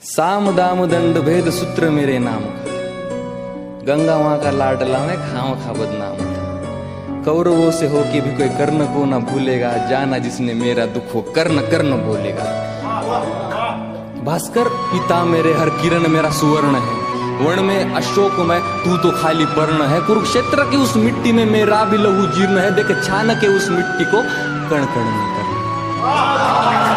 साम दाम दंड भेद सूत्र मेरे नाम का, गंगा वहां का लाडला में खाम खा बदनाम था। कौरवों से हो के भी कोई कर्ण को ना भूलेगा, जाना जिसने मेरा दुख हो कर्ण कर्ण बोलेगा। भास्कर पिता मेरे हर किरण मेरा सुवर्ण है, वर्ण में अशोक में तू तो खाली पर्ण है। कुरुक्षेत्र की उस मिट्टी में मेरा भी लहू जीर्ण है, देख छान के उस मिट्टी को कण कण में करना।